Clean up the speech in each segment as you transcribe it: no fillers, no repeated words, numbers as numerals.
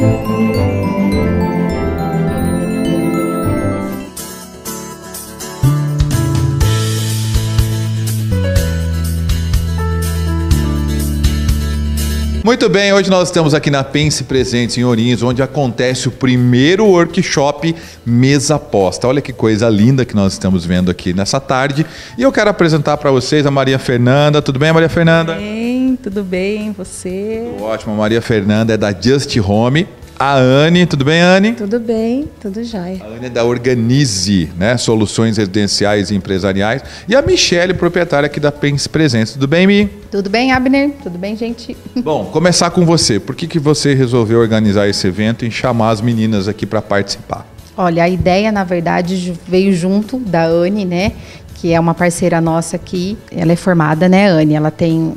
Muito bem, hoje nós estamos aqui na Pense Presentes em Ourinhos, onde acontece o primeiro workshop Mesa Posta. Olha que coisa linda que nós estamos vendo aqui nessa tarde. E eu quero apresentar para vocês a Maria Fernanda. Tudo bem, Maria Fernanda? Tudo bem, você? Tudo ótimo, a Maria Fernanda é da Just Home. A Anne, tudo bem, Anne? Tudo bem, tudo jóia. A Anne é da Organize, né? Soluções residenciais e empresariais. E a Michele, proprietária aqui da Pense Presentes. Tudo bem, Mi? Tudo bem, Abner? Tudo bem, gente? Bom, começar com você. Por que você resolveu organizar esse evento e chamar as meninas aqui para participar? Olha, a ideia, na verdade, veio junto da Anne, né? Que é uma parceira nossa aqui. Ela é formada, né, Anne? Ela tem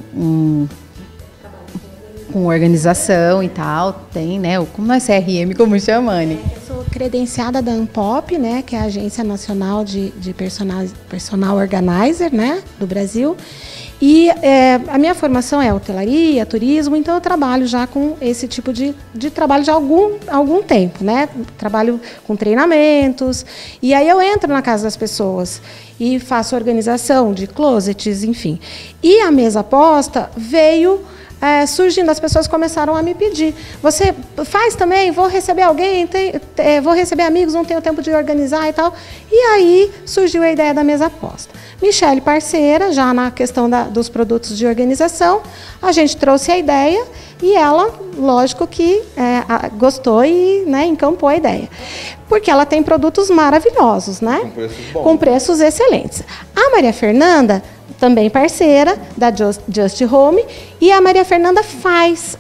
com organização e tal, tem, né? Como é CRM, como chama, Anne? Eu sou credenciada da ANPOP, né? Que é a Agência Nacional de Personal Organizer, né? Do Brasil. E a minha formação é hotelaria, turismo, então eu trabalho já com esse tipo de trabalho já há algum tempo, né? Trabalho com treinamentos, e aí eu entro na casa das pessoas e faço organização de closets, enfim. E a Mesa Posta veio surgindo, as pessoas começaram a me pedir. Você faz também? Vou receber alguém, vou receber amigos, não tenho tempo de organizar e tal. E aí surgiu a ideia da Mesa Posta. Michele, parceira, já na questão dos produtos de organização, a gente trouxe a ideia e ela, lógico que gostou e, né, encampou a ideia. Porque ela tem produtos maravilhosos, né? Com preços bons. Com preços excelentes. A Maria Fernanda, também parceira da Just Home, e a Maria Fernanda faz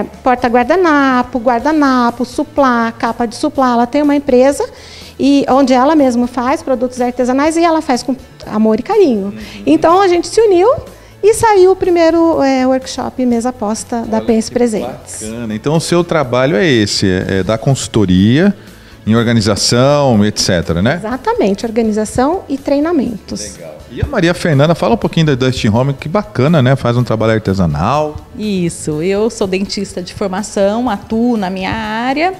guardanapo, suplá, capa de suplá. Ela tem uma empresa onde ela mesma faz produtos artesanais e ela faz com amor e carinho. Então a gente se uniu e saiu o primeiro workshop Mesa Posta da Pense Presentes. Bacana. Então o seu trabalho é esse, é da consultoria em organização, etc, né? Exatamente, organização e treinamentos. Legal. E a Maria Fernanda, fala um pouquinho da Dusty Home, que bacana, né? Faz um trabalho artesanal. Isso, eu sou dentista de formação, atuo na minha área,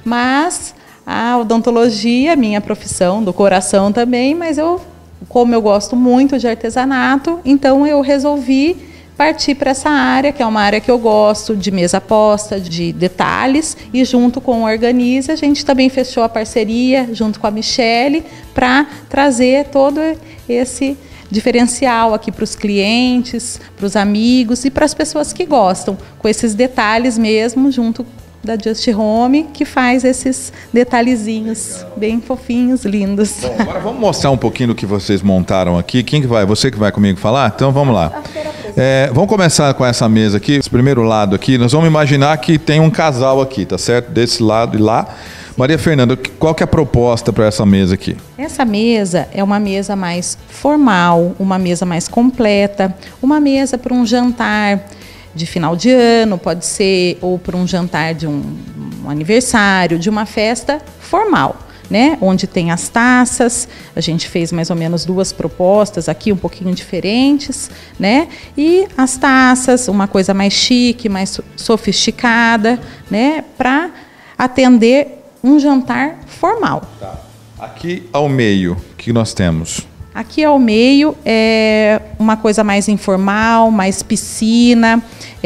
mas a odontologia, minha profissão, do coração também, mas como eu gosto muito de artesanato, então eu resolvi partir para essa área, que é uma área que eu gosto, de mesa posta, de detalhes, e junto com o Organize, a gente também fechou a parceria, junto com a Michele, para trazer todo esse diferencial aqui para os clientes, para os amigos e para as pessoas que gostam, com esses detalhes mesmo, junto da Just Home, que faz esses detalhezinhos bem fofinhos, lindos. Bom, agora vamos mostrar um pouquinho do que vocês montaram aqui. Quem que vai? Você que vai comigo falar? Então vamos lá. Vamos começar com essa mesa aqui. Esse primeiro lado aqui, nós vamos imaginar que tem um casal aqui, tá certo? Desse lado e lá. Maria Fernanda, qual que é a proposta para essa mesa aqui? Essa mesa é uma mesa mais formal, uma mesa mais completa, uma mesa para um jantar de final de ano, pode ser, ou para um jantar de um aniversário, de uma festa formal, né? Onde tem as taças, a gente fez mais ou menos 2 propostas aqui, um pouquinho diferentes, né? E as taças, uma coisa mais chique, mais sofisticada, né? Para atender um jantar formal. Tá. Aqui ao meio, o que nós temos? Aqui ao meio é uma coisa mais informal, mais piscina,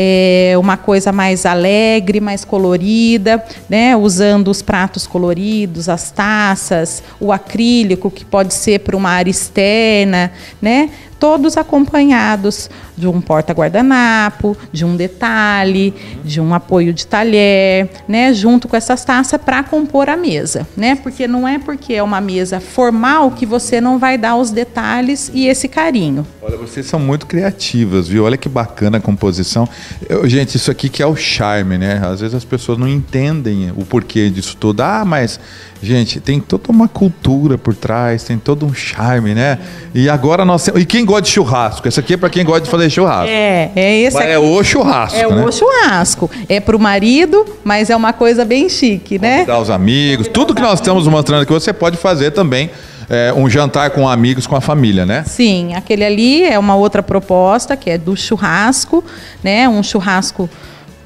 uma coisa mais alegre, mais colorida, né? Usando os pratos coloridos, as taças, o acrílico, que pode ser para uma área externa, né? Todos acompanhados de um porta-guardanapo, de um detalhe, de um apoio de talher, né? Junto com essas taças para compor a mesa, né? Porque não é porque é uma mesa formal que você não vai dar os detalhes e esse carinho. Olha, vocês são muito criativas, viu? Olha que bacana a composição. Gente, isso aqui que é o charme, né? Às vezes as pessoas não entendem o porquê disso tudo. Mas, gente, tem toda uma cultura por trás, tem todo um charme, né? E agora nós temos... E quem gosta de churrasco? Esse aqui é para quem gosta de fazer churrasco. Esse aqui. É o churrasco, né? O churrasco. É para o marido, mas é uma coisa bem chique, né? Convidar os amigos. Tudo que nós estamos mostrando aqui, você pode fazer também. Um jantar com amigos, com a família, né? Sim, aquele ali é uma outra proposta, que é do churrasco, né? Um churrasco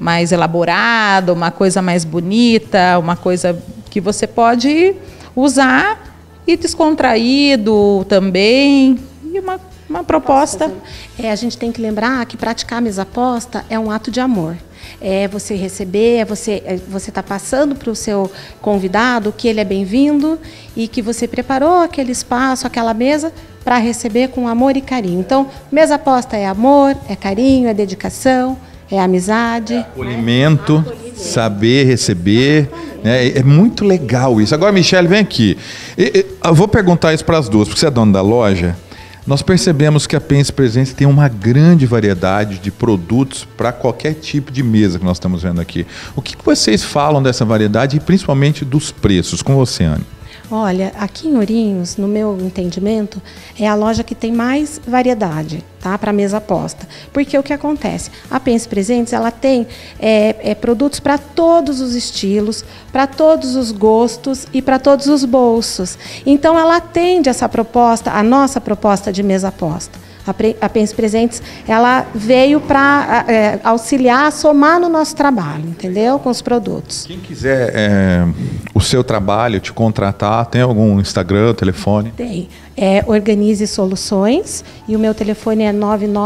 mais elaborada, uma coisa mais bonita, uma coisa que você pode usar e descontraído também, e uma proposta. A gente tem que lembrar que praticar a mesa posta é um ato de amor. É você receber, você está passando para o seu convidado que ele é bem-vindo e que você preparou aquele espaço, aquela mesa para receber com amor e carinho. Então, mesa posta é amor, é carinho, é dedicação, é amizade. Acolhimento, saber receber. É muito legal isso. Agora, Michele, vem aqui. Eu vou perguntar isso para as duas, porque você é dona da loja. Nós percebemos que a Pense Presentes tem uma grande variedade de produtos para qualquer tipo de mesa que nós estamos vendo aqui. O que vocês falam dessa variedade e principalmente dos preços? Com você, Anne. Olha, aqui em Ourinhos, no meu entendimento, é a loja que tem mais variedade, tá, para mesa posta. Porque o que acontece? A Pense Presentes, ela tem produtos para todos os estilos, para todos os gostos e para todos os bolsos. Então, ela atende essa proposta, a nossa proposta de mesa posta. A Pense Presentes, ela veio para auxiliar, somar no nosso trabalho, entendeu? Com os produtos. Quem quiser o seu trabalho, te contratar, tem algum Instagram, telefone? Tem. Organize Soluções e o meu telefone é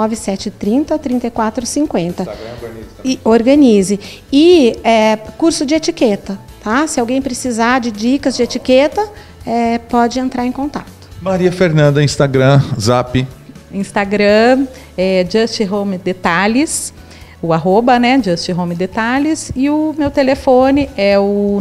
99730-3450. E Organize. E curso de etiqueta, tá? Se alguém precisar de dicas de etiqueta, pode entrar em contato. Maria Fernanda, Instagram, Zap. Instagram é Just Home Detalhes, o @ né, Just Home Detalhes, e o meu telefone é o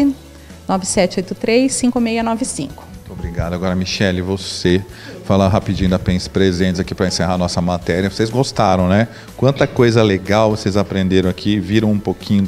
99783-5695. Obrigado. Agora, Michele, você falar rapidinho da Pense Presentes aqui para encerrar a nossa matéria. Vocês gostaram, né? Quanta coisa legal vocês aprenderam aqui, viram um pouquinho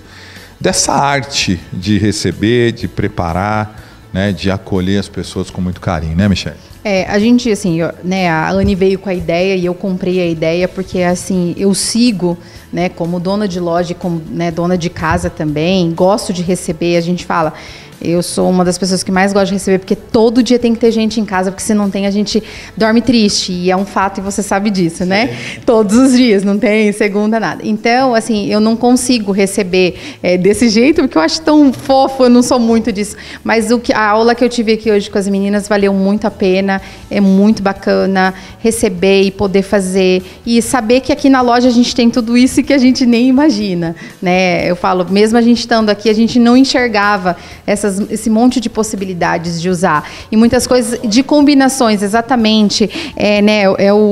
dessa arte de receber, de preparar, né, de acolher as pessoas com muito carinho, né, Michele? A gente, assim, né, a Anne veio com a ideia e eu comprei a ideia porque, assim, eu sigo, né, como dona de loja e como, né, dona de casa também, gosto de receber, a gente fala... Eu sou uma das pessoas que mais gosta de receber, porque todo dia tem que ter gente em casa, porque se não tem, a gente dorme triste. E é um fato, e você sabe disso, né? Todos os dias, não tem segunda, nada. Então, assim, eu não consigo receber desse jeito, porque eu acho tão fofo, eu não sou muito disso. Mas a aula que eu tive aqui hoje com as meninas valeu muito a pena, é muito bacana receber e poder fazer. E saber que aqui na loja a gente tem tudo isso e que a gente nem imagina, né? Eu falo, mesmo a gente estando aqui, a gente não enxergava esse monte de possibilidades de usar. E muitas coisas de combinações, exatamente. Né,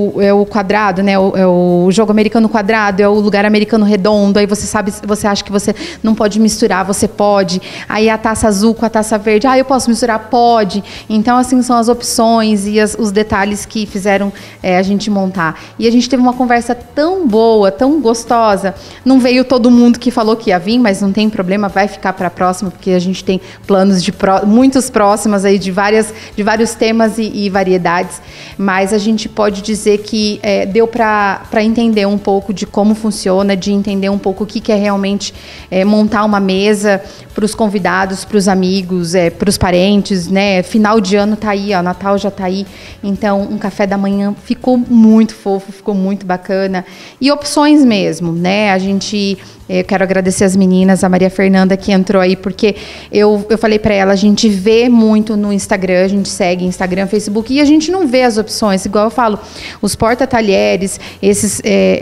o quadrado, né, o jogo americano quadrado, é o lugar americano redondo. Aí você acha que você não pode misturar, você pode. Aí a taça azul com a taça verde, eu posso misturar? Pode. Então, assim, são as opções e os detalhes que fizeram a gente montar. E a gente teve uma conversa tão boa, tão gostosa. Não veio todo mundo que falou que ia vir, mas não tem problema, vai ficar para a próxima, porque a gente tem planos muitos próximos aí de vários temas e variedades, mas a gente pode dizer que deu para entender um pouco de como funciona, de entender um pouco o que é realmente montar uma mesa para os convidados, para os amigos, para os parentes, né? Final de ano tá aí, Natal já tá aí, então um café da manhã ficou muito fofo, ficou muito bacana, e opções mesmo, né? Eu quero agradecer as meninas, a Maria Fernanda que entrou aí, porque eu falei para ela, a gente vê muito no Instagram, a gente segue Instagram, Facebook, e a gente não vê as opções, igual eu falo, os porta-talheres, esses,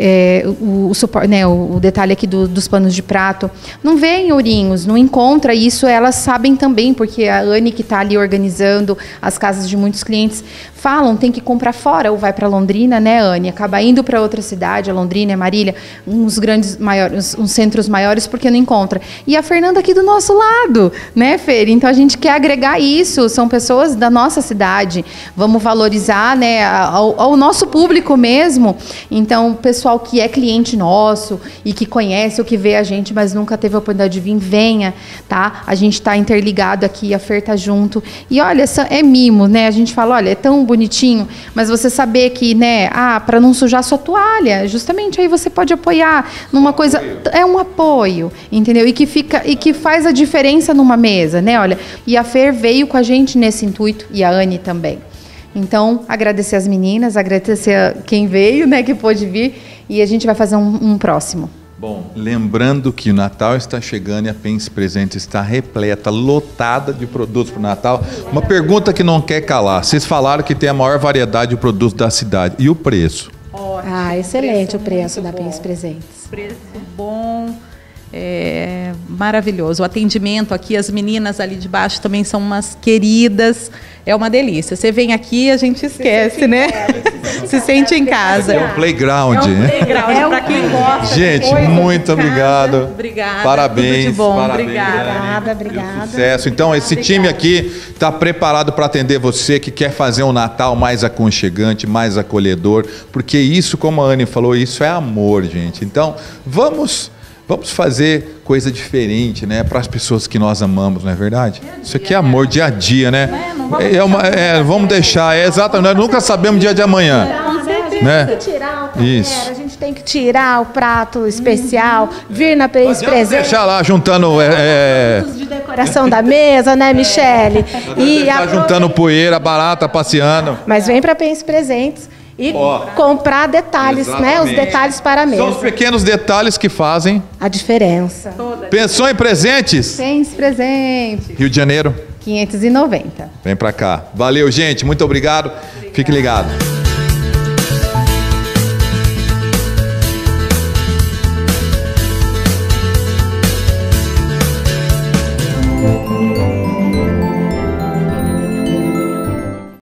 o detalhe aqui dos panos de prato, não vê em Ourinhos, não encontra isso, elas sabem também, porque a Anne que está ali organizando as casas de muitos clientes, falam, tem que comprar fora, ou vai para Londrina, né, Anne? Acaba indo para outra cidade, a Londrina, a Marília, uns centros maiores, porque não encontra. E a Fernanda aqui do nosso lado, né, Fer? Então a gente quer agregar isso, são pessoas da nossa cidade, vamos valorizar, né, ao nosso público mesmo. Então, o pessoal que é cliente nosso e que conhece ou que vê a gente, mas nunca teve a oportunidade de vir, venha, tá? A gente está interligado aqui, a Fer tá junto. E olha, é mimo, né? A gente fala, olha, é tão bonitinho, mas você saber que, né, para não sujar sua toalha, justamente aí você pode apoiar numa coisa, é um apoio, entendeu? E que faz a diferença numa mesa, né? Olha, e a Fer veio com a gente nesse intuito, e a Anne também. Então, agradecer as meninas, agradecer a quem veio, né, que pôde vir, e a gente vai fazer um próximo. Bom, lembrando que o Natal está chegando e a Pense Presentes está repleta, lotada de produtos para o Natal. Uma pergunta que não quer calar. Vocês falaram que tem a maior variedade de produtos da cidade. E o preço? Ótimo. Excelente o preço da Pense Presentes. Preço bom, maravilhoso. O atendimento aqui, as meninas ali de baixo também são umas queridas. É uma delícia. Você vem aqui, a gente esquece, né? Se sente em casa. É um playground. É um playground para quem gosta. Gente, muito obrigado. Obrigada. Parabéns. Tudo de bom. Parabéns, Obrigada. Obrigada. Sucesso. Então, esse time aqui está preparado para atender você que quer fazer um Natal mais aconchegante, mais acolhedor, porque isso, como a Anne falou, isso é amor, gente. Então, vamos fazer coisa diferente, né, para as pessoas que nós amamos, não é verdade? Isso aqui é amor, dia a dia, né? Vamos deixar, exatamente, nós nunca sabemos o dia de amanhã. Né? A gente tem que tirar o prato especial, vir na Pense Presentes. Deixar lá juntando de decoração da mesa, né, Michele? E tá juntando poeira, barata, passeando. Mas vem para Pense Presentes e comprar detalhes, né? Os detalhos para a mesa. São os pequenos detalhes que fazem a diferença. Pensou em presentes? Pense Presentes. Rio de Janeiro? 590. Vem pra cá. Valeu, gente. Muito obrigado. Fique ligado.